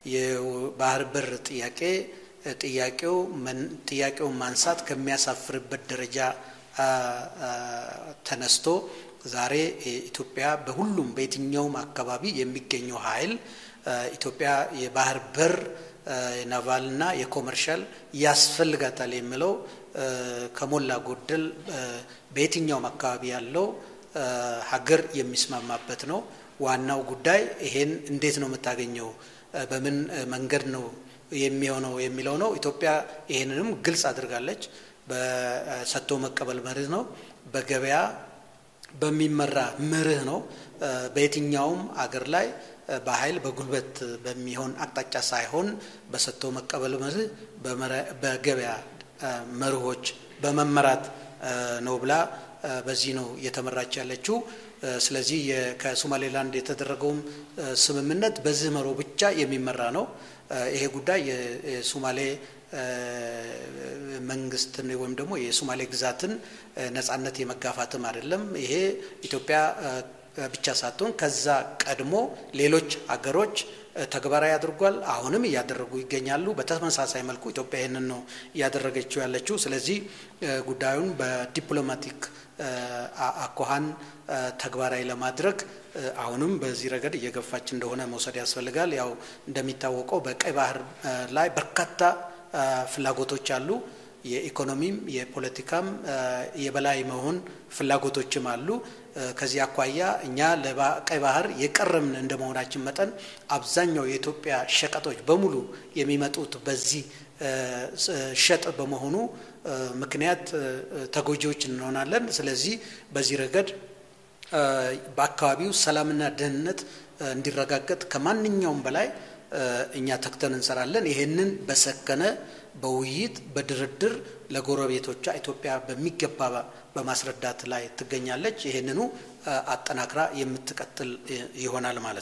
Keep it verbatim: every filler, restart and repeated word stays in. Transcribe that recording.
የባህር በር ጥያቄ ጥያቄው ጥያቄው ማንሳት ከሚያሳፍርበት ደረጃ ተነስቶ ዛሬ ኢትዮጵያ በሁሉም በየትኛውም አካባቢ የሚገኘው ኃይል ኢትዮጵያ የባህር በር የናቫልና የኮመርሻል ያስፈልጋታል የሚለው ከሞላ ጎደል በየትኛውም አካባቢ ያለው ሀገር የሚስማማበት ነው። ዋናው ጉዳይ ይሄን እንዴት ነው የምታገኘው በምን መንገድ ነው የሚሆነው የሚለው ነው። ኢትዮጵያ ይሄንንም ግልጽ አድርጋለች። በሰጥቶ መቀበል መርህ ነው፣ በገበያ በሚመራ መርህ ነው። በየትኛውም አገር ላይ በኃይል በጉልበት በሚሆን አቅጣጫ ሳይሆን በሰጥቶ መቀበል መርህ በገበያ መርሆች በመመራት ነው ብላ በዚህ ነው የተመራች ያለችው። ስለዚህ ከሶማሌላንድ የተደረገው ስምምነት በዚህ መርህ ብቻ የሚመራ ነው። ይሄ ጉዳይ የሶማሌ መንግስትን ወይም ደግሞ የሶማሌ ግዛትን ነጻነት የመጋፋትም አይደለም። ይሄ ኢትዮጵያ ብቻ ሳትሆን ከዛ ቀድሞ ሌሎች ሀገሮች ተግባራዊ አድርጓል፣ አሁንም እያደረጉ ይገኛሉ። በተመሳሳይ መልኩ ኢትዮጵያ ይሄንን ነው ያደረገችው ያለችው። ስለዚህ ጉዳዩን በዲፕሎማቲክ አኳኋን ተግባራዊ ለማድረግ አሁንም በዚህ ረገድ እየገፋች እንደሆነ መውሰድ ያስፈልጋል። ያው እንደሚታወቀው በቀይ ባህር ላይ በርካታ ፍላጎቶች አሉ። የኢኮኖሚም የፖለቲካም የበላይ መሆን ፍላጎቶችም አሉ። ከዚህ አኳያ እኛ ለቀይ ባህር የቀረምን እንደመሆናችን መጠን አብዛኛው የኢትዮጵያ ሸቀጦች በሙሉ የሚመጡት በዚህ ሸጥ በመሆኑ ምክንያት ተጎጂዎች እንሆናለን። ስለዚህ በዚህ ረገድ በአካባቢው ሰላምና ደህንነት እንዲረጋገጥ ከማንኛውም በላይ እኛ ተክተን እንሰራለን። ይሄንን በሰከነ በውይይት በድርድር ለጎረቤቶቿ ኢትዮጵያ በሚገባ በማስረዳት ላይ ትገኛለች። ይሄንኑ አጠናክራ የምትቀጥል ይሆናል ማለት ነው።